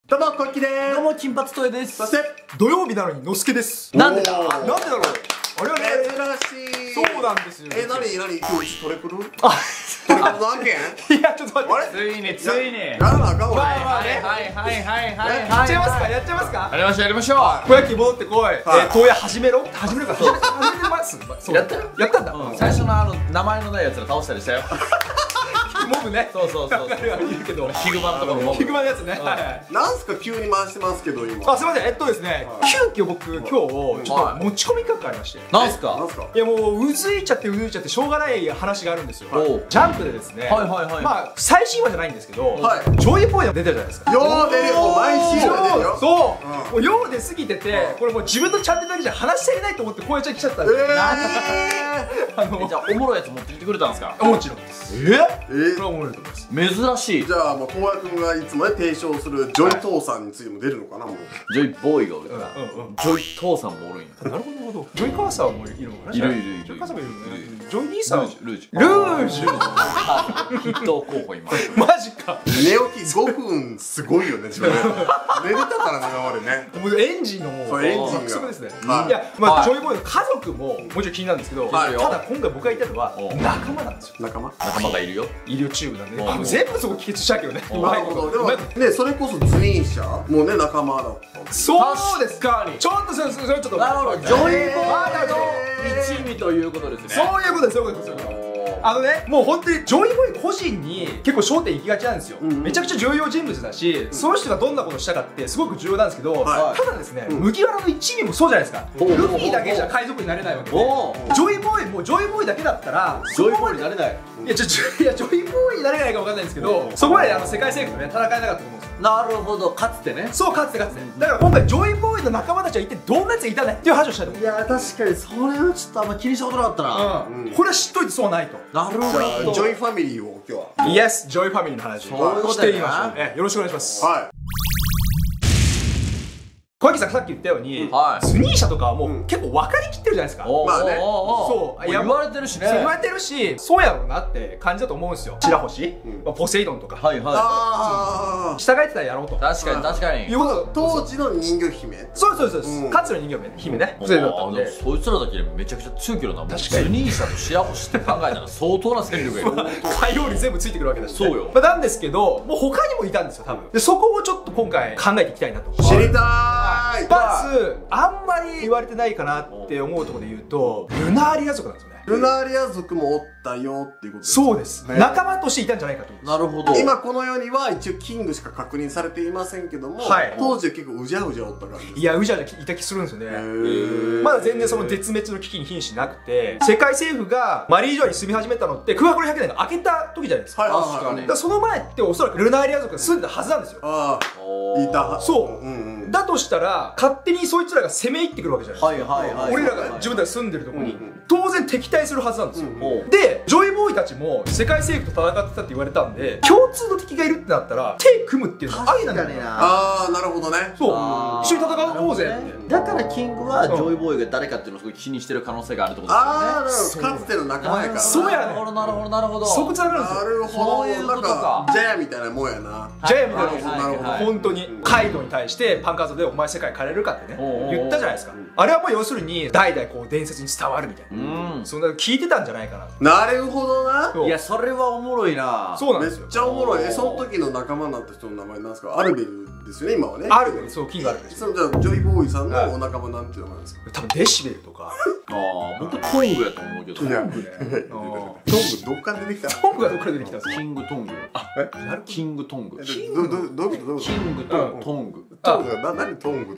どうもこっきでーす。 どうも金髪トエです。 そして土曜日なのにのすけです。 なんでだなんでだろう。あれはね、 珍しい。 そうなんですよ。 なに今日トレクル？ あ、 トレクルの案件？ いやちょっと待って。 ついについに。 やらなあかん俺。 はいやっちゃいますか。やっちゃいますか。 やりましょう。 小焼き戻ってこい。東野始めろ。始めるか。始めます。 やったよ。 やったんだ。 最初の名前のないやつら倒したりしたよ。 モブね。 そうそうそう。 いるけど。 ヒグマのところモブ。 ヒグマのやつね。 なんすか急に回してますけど今。 あ、すみません。ですね、急遽僕今日ちょっと持ち込み企画がありまして。 なんすか。 いやもううずいちゃってしょうがない話があるんですよ。ジャンプでですね。まあ最新話じゃないんですけど、ジョイボーイが出てるじゃないですか。 よう出るよ。毎シーズン出るよ。 そう。もうよう出過ぎてて、これもう自分のチャンネルだけじゃ話し足りないと思ってこうやっちゃ来ちゃったんで。 じゃあおもろいやつ持ってきてくれたんですか。 もちろんです。これはおもろいと思います。 珍しい。 じゃあもう東野君がいつもね提唱するジョイ父さんについても出るのかなもう。 ジョイボーイがおるから。ジョイ父さんもおるんや。 なるほど。ジョイ母さんもいるのかな。 いる。 ジョイ母さんもいるね。ジョイ兄さん。 ルージ筆頭候補今。 マジか。 寝起き5分すごいよね自分。寝れたからね今までね。 もうエンジンのもうエンジンがそうですね。いやまあジョイボーイの家族ももちろん気になるんですけど、ただ今回僕が言いたいのは仲間なんですよ。 仲間がいるよ。 医療チームなんで全部そこ帰結しちゃうけどね。 なるほど。でもねそれこそズニーシャもうね仲間だった。 そうですか。ちょっとそれちょっと。 なるほど。ジョイボーイの一味ということですね。 そういうことです。そういうことです。もう本当にジョイボーイ個人に結構焦点いきがちなんですよ。めちゃくちゃ重要人物だし、その人がどんなことをしたかってすごく重要なんですけど、ただですね、麦わらの一味もそうじゃないですか。ルフィだけじゃ海賊になれないわけで、ジョイボーイだけだったらジョイボーイになれない。 いやジョイボーイになれないかわかんないんですけど、そこまで世界征服とね戦えなかったと思うんですよ。 なるほど。かつてね。 そう、かつてだから今回ジョイボーイの仲間たちは一体どんなやつがいたねっていう話をしたいと思う。 いや確かにそれはちょっとあんま気にしたことなかったな。 これは知っといて損ないと。 なるほど。 ジョイファミリーを今日は。 イエス、ジョイファミリーの話をしてみましょう。よろしくお願いします。 はい。 小池さんさっき言ったように、ズニーシャとかはもう結構分かりきってるじゃないですか。 まあね。 そう言われてるしね。 言われてるし、そうやろうなって感じだと思うんですよ。白星、ポセイドンとか。 はいはい。 従えてたらやろうと。 確かに確かに。 いうこと当時の人魚姫。 そうです。かつの人魚姫ね。ポセイドンだったんで。 そいつらだけでめちゃくちゃ強いけどな。ズニーシャと白星って考えたら相当な戦力がいる。 海洋に全部ついてくるわけだし。 そうよ。 なんですけど、もう他にもいたんですよ多分。でそこをちょっと今回考えていきたいなと。 知りたい。 まずあんまり言われてないかなって思うところで言うと、ルナーリア族なんですよね。 ルナーリア族もおったよっていうことです。 そうです。仲間としていたんじゃないかと思います。 なるほど。 今この世には一応キングしか確認されていませんけども、当時は結構うじゃうじゃおったからです。 いやうじゃうじゃいた気するんですよね。まだ全然その絶滅の危機に瀕してなくて、世界政府がマリージョアに住み始めたのって空白の100年が明けた時じゃないですか。 確かに。 だからその前っておそらくルナーリア族が住んでたはずなんですよ。 ああ、いた。 そう。だとしたら勝手にそいつらが攻め入ってくるわけじゃないですか。俺らが自分たちが住んでるところに当然敵対するはずなんですよ。でジョイボーイたちも世界征服と戦ってたって言われたんで、共通の敵がいるってなったら手組むっていうのはありなんだよね。 ああ、なるほどね。 そう、一緒に戦おうぜ。 だからキングはジョイボーイが誰かっていうのをすごい気にしてる可能性があるってことですよね。 ああ、かつての仲間やから。 そうやね。 なるほど。 そこつながるんですよ。 なるほど。なんかジャヤみたいなもんやな。 ジャヤみたいな。 なるほど。 本当にカイドウに対してパンカーゾでお前世界変えれるかってね言ったじゃないですか。あれはもう要するに代々こう伝説に伝わるみたいな、そんな聞いてたんじゃないかな。 なるほどな。 いやそれはおもろいな。 そうなんですよ。 めっちゃおもろい。その時の仲間になった人の名前なんですか。アルベルですよね今はね。 アルベル、そう、キングアルベル。 そのじゃあジョイボーイさんのお仲間なんていう名前ですか。 多分デシベルとか。 ああ、僕トングやと思うけど。 いや、トングどっから出てきた。 トングがどっから出てきたんですか。 キングトング。キングトング。 どういうこと。 キングとトング。 トング何トングって。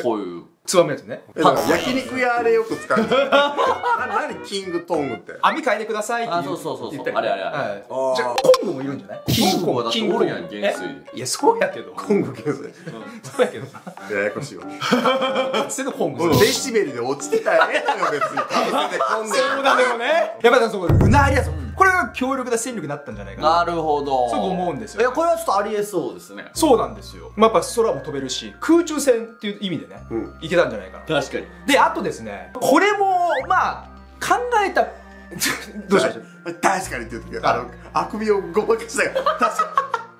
こういう。 つばめやつね。 焼肉屋でよく使う。何キングトングって。 網変えてくださいって言そうったり。 あれ。 じゃあコングもいるんじゃない。 キングはだっておるやん元帥。 いやそうやけど。 コング元帥。 そうやけど。 ややこしいわ。 せのコング。 デシベルで落ちてたらええのよ別に。 そうだでもね。やっぱりそこルナーリア族。これが強力な戦力になったんじゃないかな。 なるほど。 そう思うんですよ。 いやこれはちょっとありえそうですね。 そうなんですよ。やっぱ空も飛べるし空中戦っていう意味でね、いけたんじゃないかな。 確かに。 であとですね、これもまあ考えたどうしました。 確かにって言う時あくびをごまかしたよ。確か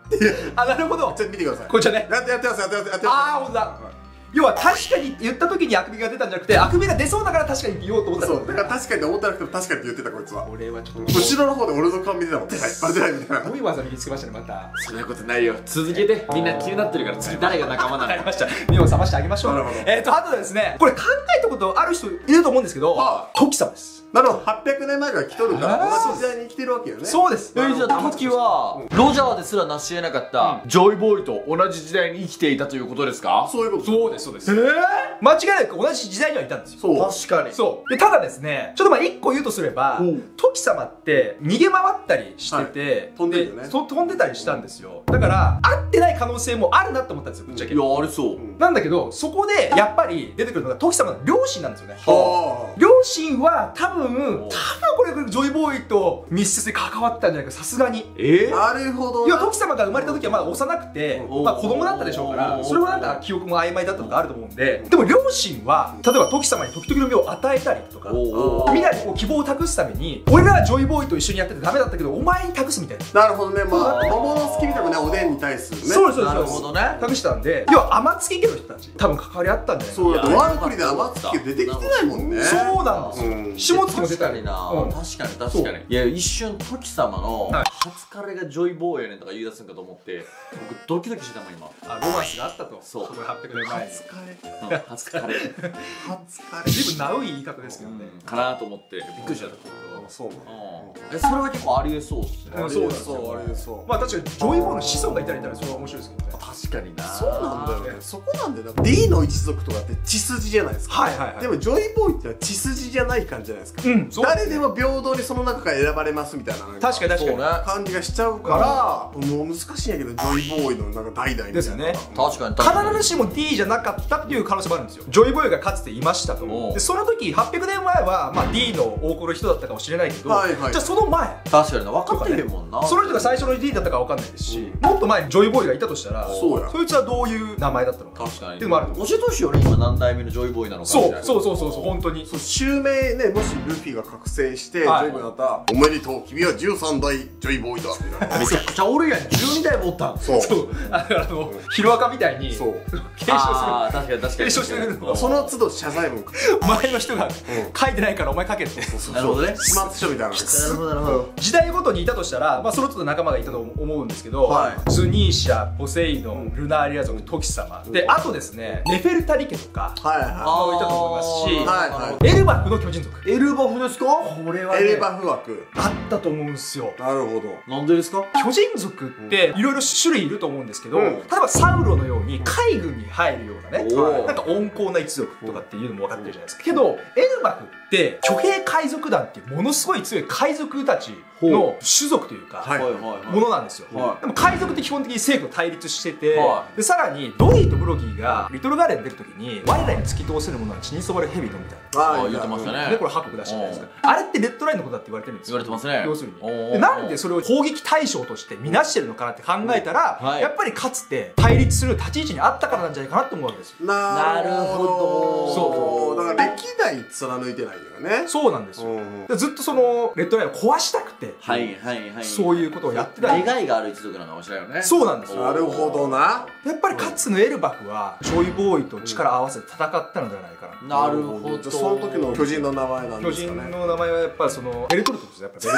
あ、なるほど。 ちょっと見てください。 こちらね。 やってます、やってます。 あー、ほんとだ。要は確かに言った時にあくびが出たんじゃなくて、あくびが出そうだから確かに言おうと思った。 そうだから確かに思ったなくても確かにって言ってたこいつは。 俺はちょっと後ろの方で俺の顔見てたもん。出ないバレてないみたいな。 どういう技身につけましたね、また。 そんなことないよ。続けて。みんな気になってるから次誰が仲間なのか。 わかりました。目を覚ましてあげましょう。 なるほど。 あとですね、これ考えたことある人いると思うんですけど、トキ様です。 なるほど、800年前から来とるから同じ時代に生きてるわけよね。 そうです。 じゃあ時はロジャーですら成し得なかったジョイボーイと同じ時代に生きていたということですか？ そういうこと。 そうです、そうです。間違いなく同じ時代にはいたんですよ。 そう。 確かに。 そう。で、ただですね、ちょっとまあ一個言うとすれば、トキ様って逃げ回ったりしてて、 飛んでるよね。 飛んでたりしたんですよ。だから、合ってない可能性もあるなって思ったんですよ、ぶっちゃけ。 いや、ありそう。 なんだけど、そこでやっぱり出てくるのがトキ様の両親なんですよね。 は両親は多分これジョイボーイと密接に関わったんじゃないか、さすがに。 なるほど。 いや、トキ様が生まれた時はまだ幼くて、まあ子供だったでしょうから、それはなんか記憶も曖昧だったとかあると思うんで、でも両親は、例えばトキ様に時々の目を与えたりとか、未来にこう希望を託すために、俺らはジョイボーイと一緒にやっててダメだったけど、お前に託すみたいな。 なるほどね。まあ、桃の好きみたいなね、おでんに対するね。 そうです、そうです。 なるほどね。 託したんで、要は天月家の人たち、多分関わりあったんじゃないかな。 そうだって、ワンクリで天月家出てきてないもんね。 そうなんですよ。下月も出たりな。確かに確かに。いや、一瞬トキ様の初彼がジョイボーイやねんとか言い出すんかと思って、僕ドキドキしてたもん今。 あ、ロマンスがあったと。 そう。 これ800年前に。 初彼。 随分ナウい言い方ですけどね。 かなと思ってびっくりしちゃった。 そうそれは結構ありえそうっすね。 そうそう、あれそう。まあ確かにジョイボーイの子孫がいたらいたらそれは面白いですけどね。 確かにな。 そうなんだよね。そこなんだよ。D の一族とかって血筋じゃないですか。 はいはいはい。 でもジョイボーイってのは血筋じゃない感じじゃないですか。誰でも平等にその中から選ばれますみたいな確かに確かに感じがしちゃうからもう難しいんやけど、ジョイボーイのなんか代々 ですよね。 確かに必ずしも D じゃなかったっていう可能性もあるんですよ。ジョイボーイがかつていましたと。でその時800年前はまあ D の大物の人だったかもしれないけど、じゃあその前確かに分かってへんもんな。 その人が最初の D だったか分かんないですし、もっと前にジョイボーイがいたとしたら、そいつはどういう名前だったのか確かにっていうのもある。 教えてほしいよね、今何代目のジョイボーイなのか。 そう本当に。 襲名ね、もしルフィが覚醒してジョイボーイだったら「おめでとう、君は13代ジョイボーイだ」みたいな。 めちゃくちゃおるやん。12代もおったん。 そうヒロアカみたいに継承する。 確かに確かに。 継承してるの。 その都度謝罪文前の人が書いてないからお前書けって。 なるほどね。 始末書みたいな。 なるほど。 時代ごとにいたとしたら、まあその都度仲間がいたと思うんですけど、ズニーシャ、ポセイドン、ルナーリア族、トキ様で、あとですね、ネフェルタリ家とかもいたと思いますし、エルバフの巨人族。 エルバフですか？ これはエルバフ枠あったと思うんですよ。 なるほど。 なんでですか？ 巨人族っていろいろ種類いると思うんですけど、例えばサウロのように海軍に入るようなね、なんか温厚な一族とかっていうのも分かってるじゃないですか。けどエルバフって巨兵海賊団っていうものすごい強い海賊たちの種族というかものなんですよ。でも海賊って基本的に政府と対立してて、でさらにドリーとブロギーがリトルガーレン出るときに我らに突き通せるものは血に染まる蛇のみたいな言ってましたね。 でこれハコク出したじゃないですか。あれってレッドラインのことだって言われてるんですよ。 言われてますね。 要するになんでそれを攻撃対象として見なしてるのかなって考えたら、やっぱりかつて対立する立ち位置にあったからなんじゃないかなと思うわけですよ。 なるほど。 そうだから歴代貫いてないよね。 そうなんですよ。ずっとそのレッドラインを壊したくて、そういうことをやってた。 願いがある一族なのかもしれないよね。 そうなんですよ。 なるほどな。 やっぱりかつてのエルバフはジョイボーイと力を合わせて戦ったのではないかな。 なるほど。 その時の巨人の名前なんですかね。 巨人の名前はやっぱりそのベルトルトですね。やっぱ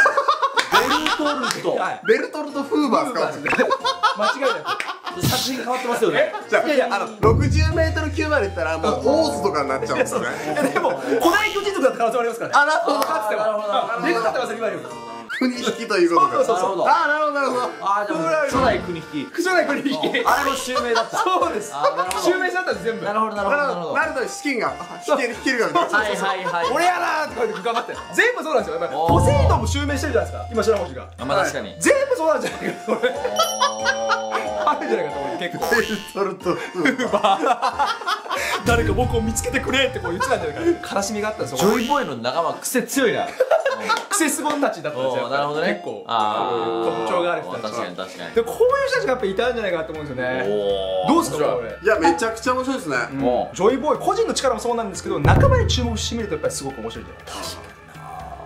ベルトルトフーバー使うんですね。 間違いなく写真変わってますよね。 じゃあ60メートル級までいったらもうオースとかになっちゃうんですよね。 でも古代巨人族だった可能性もありますからね。 あ、なるほど。 かつてはベルトだってます今よりも。 国引きということで。 そう。 あ、なるほどなるほど。 あ、じゃあ初代国引き。 初代国引き。 あれも襲名だった。 そうです。襲名しちゃったんです全部。 なるほどなるほど。 なると資金が引けるがみたいな。 はい。 俺やなーって頑張って。全部そうなんですよ。やっぱりポセイドンも襲名してるじゃないですか。今白星が。 まあ確かに。 全部そうなんじゃないかこれ。あるんじゃないかと思う結構。 ベルトルトフーバー。 誰か僕を見つけてくれってこう言ってたんじゃないか。悲しみがあったんですよ。 ジョイボーイの仲間癖強いな。 クセスボンたちだったんですよ。 なるほどね。 結構特徴がある人たち。 確かに確かに。 でこういう人たちがやっぱいたんじゃないかと思うんですよね。どうですかこれ。 いやめちゃくちゃ面白いですね。 ジョイボーイ個人の力もそうなんですけど仲間に注目してみるとやっぱりすごく面白いんじゃないか。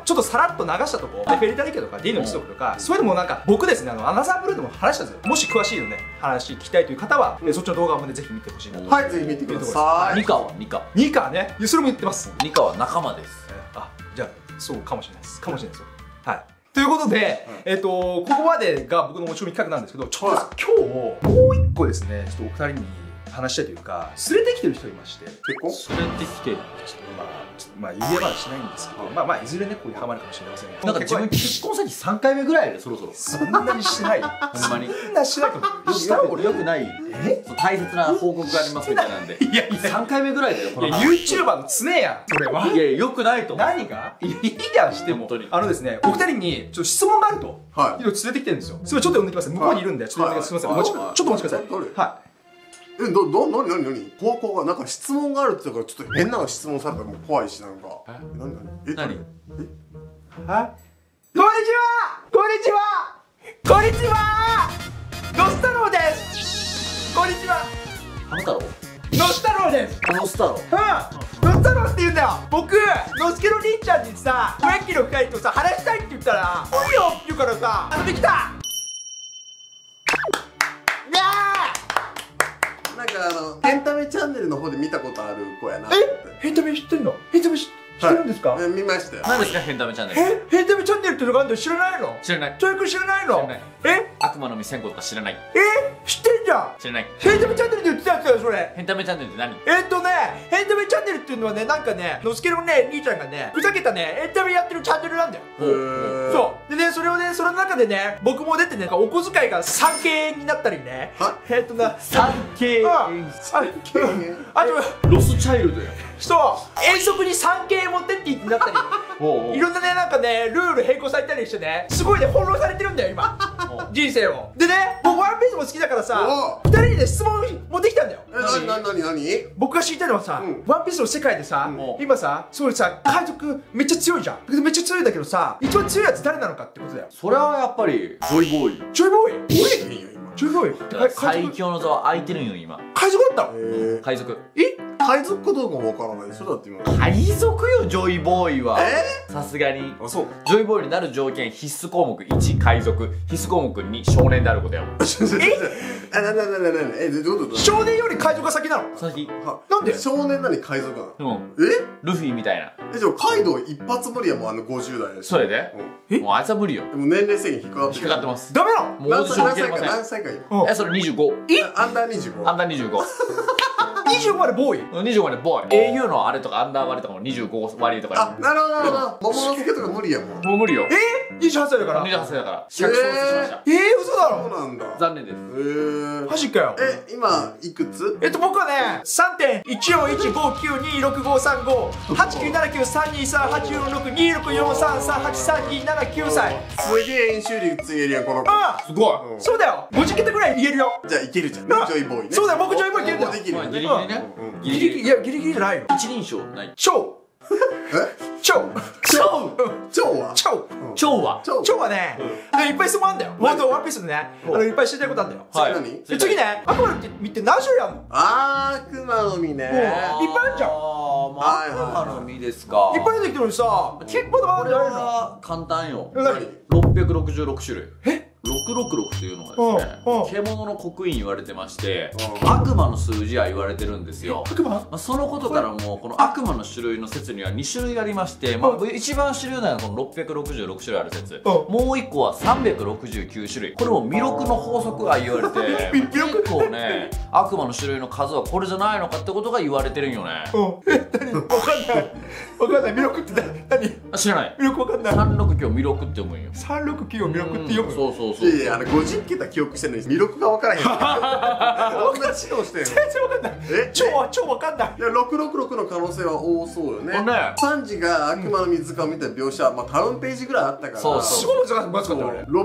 ちょっとさらっと流したとこ、フェルタリケとか D の一族とか、そういうのもなんか僕ですね、アナザーブルーでも話したんですよ。もし詳しいのね、話聞きたいという方は、そっちの動画もね、ぜひ見てほしいなと。 はい、ぜひ見てください。 ニカはニカ。 ニカね、それも言ってます。 ニカは仲間です。 あ、じゃあ、そうかもしれないです。かもしれないですよ。はい。ということで、ここまでが僕の持ち込み企画なんですけど、ちょっと今日、もう一個ですね、ちょっとお二人に話したいというか、連れてきてる人いまして。 結婚？ 連れてきてる。 まあ言えはしないんですけど、まあいずれねここにハマるかもしれませんが、 なんか自分結婚先3回目ぐらいでそろそろそんなにしてないほんまにそんなしてないと思う。したら俺よくない大切な報告がありますみたいなんでいやいや 3回目ぐらいだよこの話。 YouTuber の常やそれは。 いやよくないと思う。 何がいいやしても本当にですね、お二人にちょっと質問があるとはい連れてきてるんですよ。それちょっと呼んできます。向こうにいるんでちょっとすみません、ちょっとお待ちください。はい。 何高校がなんか質問があるって言ったからちょっと変な質問されたらもう怖いしなんか。何？ 何？ はい。こんにちは。こんにちは。こんにちは。ノス太郎です。こんにちは。 ハム太郎？ ノス太郎です。 ノス太郎？ ノス太郎って言うんだよ。僕ノスケの兄ちゃんにさ、植木の2人とさ話したいって言ったら「いいよ」って言うからさ遊び来た。 なんかエンタメチャンネルの方で見たことある子やな。 エンタメ知ってるの？エンタメ知ってるんですか？ 見ましたよ。 何ですかヘンタメチャンネル？ エンタメチャンネルってのがあるの知らないの？ 知らない。 教育知らないの？ 知らない。悪魔の実1000個とか知らない。 知ってんじゃん。 知らない。 エンタメチャンネルって言ってたやつだよそれ。 ヘンタメチャンネルって何？ エンタメチャンネルっていうのはね、なんかね、のすけのね、兄ちゃんがね、ふざけたね、エンタメやってるチャンネルなんだよ。そうでね、それをね、その中でね、僕も出てね、お小遣いが 3K になったりね。 3K。 あとロスチャイルドや。 そう遠足に 3K 持ってって言ってなったりいろんなね、なんかね、ルール変更されたりしてね、すごいね、翻弄されてるんだよ今人生を。でね、僕ワンピースも好きだからさ、2人にね質問持ってきたんだよ。 何？ 僕が知りたいのはさ、ワンピースの世界でさ、今さ、すごいさ、海賊めっちゃ強いじゃん。めっちゃ強いんだけどさ、一番強いやつ誰なのかってことだよ。 それはやっぱりジョイボーイ。 ジョイボーイ？ジョイボーイ最強の座は空いてるんよ今。 海賊だったの？ 海賊。 海賊かどうかもわからない。それだって今海賊よジョイボーイは。さすがに。 あ、そう。 ジョイボーイになる条件必須項目1海賊、必須項目2少年であることや。 どういうこと？ 少年より海賊が先なの？ 先。 なんで？ 少年なのに海賊なの？ ルフィみたいな。 じゃあカイドウ一発無理やもん、50代で。 それで？もうあいつは無理よ。 でも年齢制限引っかかってる。 引っかかってます。 ダメなの？ もうオーディション受けれません。 何歳かい？ それ25。 アンダー25。 アンダー25。 25までボーイ 25までボーイ。au のあれとかアンダー割りとかも25割とか。 あ、なるほどなるほど。桃の助とか無理やもん。 もう無理よ。 28歳だから。 28歳だから。資格喪失しました。 嘘だろ？ そうなんだ。 残念です。 マジかよ。 今いくつ？ 僕はね、3.1415926535897932384626433838279歳。 すげえ演習率言えるやんこの子。 すごい。 そうだよ。50桁ぐらい言えるよ。 じゃあいけるじゃんね、ジョイボーイね。 そうだよ、僕ジョイボーイいけるんだよ。 できるよね。 ギリギリね。 ギリギリ、いやギリギリじゃないよ。 一人称ない。 超超はね、いっぱい質問あんだよ。ワンピースでね、いっぱい知りたいことあんだよ。次ね、悪魔の実って何種類あんの？ 悪魔の実ね。 いっぱいあるじゃん。 悪魔の実ですか。 いっぱい出てきてるのにさ、結構あるじゃないの？ 簡単よ。 何 ？666種類。666というのはですね、獣の刻印言われてまして、悪魔の数字は言われてるんですよ。そのことからもこの悪魔の種類の説には2種類ありまして、一番主流なのはこの666種類ある説、もう1個は369種類。これも弥勒の法則が言われて、結構ね、悪魔の種類の数はこれじゃないのかってことが言われてるんよね。 何？わかんない。弥勒って何？ 知らない。 弥勒わかんない。 369を弥勒って読むんよ。 369を弥勒って読む。 そういやいや、50桁記憶してるのに弥勒が分からへん。こんな知能してんの？ 全然わかんない。超わかんない。 いや、666の可能性は多そうよね。サンジが悪魔の水かみたいな描写、多分ページぐらいあったから。 すごい難かったよね。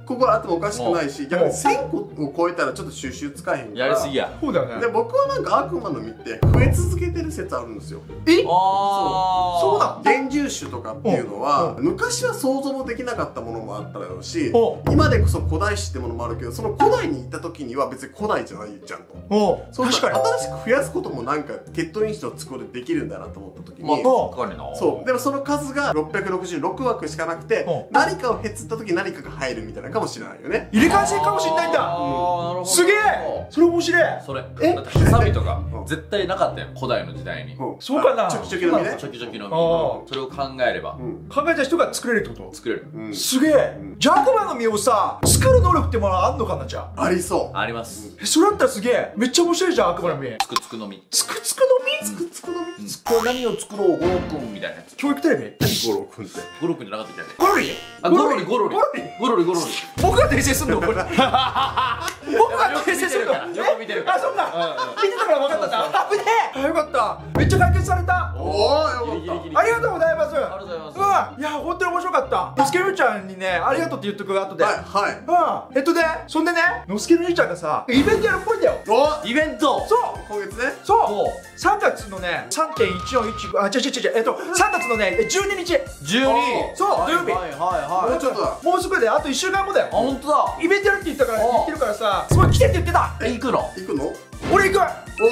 個があってもおかしくないし、逆に1000個を超えたらちょっと収集つかへんから。 やりすぎや。 そうだよね。 で、僕はなんか悪魔の実って増え続けてる説あるんですよ。 そうなの？ 幻獣種とかっていうのは昔は想像もできなかったものもあっただろうし、今でこそ古代種ってものもあるけど、その古代に行った時には別に古代じゃないじゃんと。そう確かに新しく増やすこともなんか血統因子を作るできるんだなと思った時に、そうでもその数が666枠しかなくて、何かをへつった時何かが入るみたいなかもしれないよね。 入れ替え制かもしれないんだ。すげえ。それ面白い。 それだってハサミとか絶対なかったよ、古代の時代に。 そうかな。 チョキチョキの実ね。 チョキチョキの実。それを考えれば考えた人が作れるってこと？ 作れる。 すげえ。じゃあ悪魔の実をさ作る能力ってものあんのかな。じゃあありそう。 あります。 それだったらすげえ。めっちゃ面白いじゃん、悪魔の実。 つくつくの実。 つくつくの実。 つくつくの実。 これ何を作ろう、ゴロくんみたいなやつ。 教育テレビ？ ゴロくんって。 ゴロくんじゃなかったっけ？ ゴロリ？ あ、ゴロリゴロリ。ゴロリゴロリ。 僕が訂正すんの？僕が訂正するの？ よく見てるから。 あ、そんな。見てたから分かったんだ。危ねえ。よかった。めっちゃ解決された。 おー、よかった。 ありがとうございます。 ありがとうございます。 いや、本当に面白かった。のすけの兄ちゃんにね、ありがとうって言っとく後で。 はい。 そんでね、のすけの兄ちゃんがさ、イベントやるっぽいんだよ。 イベント。 そう。 今月ね。 そう。3月のね、3.1415、3月のね、12日。 12。 そう、土曜日。 もうちょっとだ。 もうすぐで、あと1週間後だよ。 あ、本当だ。 イベントやるって言ってるからさ、すごい来てって言ってた。 行くの？ 行くの？ 俺行く。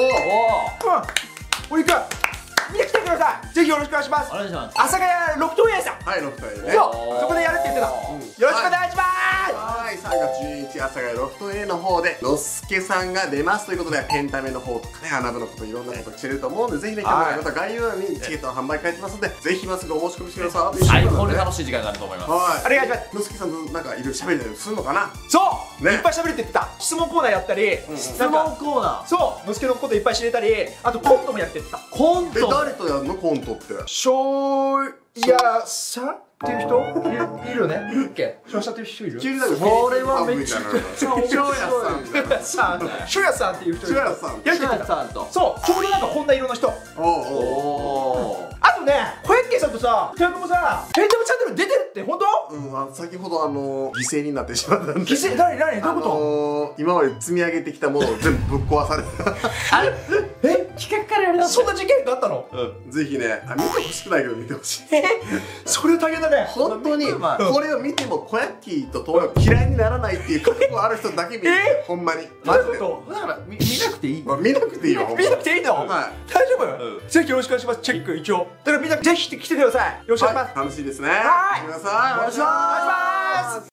お俺行く。みんな来てください。ぜひよろしくお願いします。 お願いします。 阿佐ヶ谷六島園さん。 はい、6体ね。 そう、そこでやるって言ってた。よろしくお願いします。 はい、3月11日、阿佐ヶ谷ロフト A の方で、のすけさんが出ますということで、ペンタメの方とかね、穴部のこと、いろんなこと知れると思うんで、ぜひね、今日また概要欄にチケットの販売書いてますので、ぜひ今すぐお申し込みしてください。 最高に楽しい時間になると思います。 はい。 お願いします。 のすけさんとなんかいろいろ喋りたりするのかな？ そういっぱい喋るって言ってた。質問コーナーやったり、 質問コーナー。 そう、のすけのこといっぱい知れたり、あとコントもやってった。 コント？ 誰とやるのコントって？ 翔也さんっていう人いるよね？いるっけ？翔也さんっていう人いる？ これはめっちゃ翔也さん。 翔也さんっていう人いる。 翔也さん。 翔也さんと。 そう、ちょうどなんかこんな色の人。あとね、小焼さんとさ、2人ともさ、ペンタムチャンネル出てるって本当？ 先ほど犠牲になってしまったんで。 犠牲？誰？どういうこと？今まで積み上げてきたものを全部ぶっ壊された。 あれ？企画からやるの？ そんな事件があったの？ ぜひね、見てほしくないけど見てほしい。 それ大変だね。 本当にこれを見ても小ヤッキーとトモ嫌いにならないっていう覚悟ある人だけ見て、ほんまに。 マジで。だから見なくていい。 見なくていいよ。 見なくていいの？大丈夫？ぜひよろしくお願いします。チェック一応。だからみんなぜひ来てください。よろしくお願いします。 楽しいですね。 はい。 皆さんお願いします。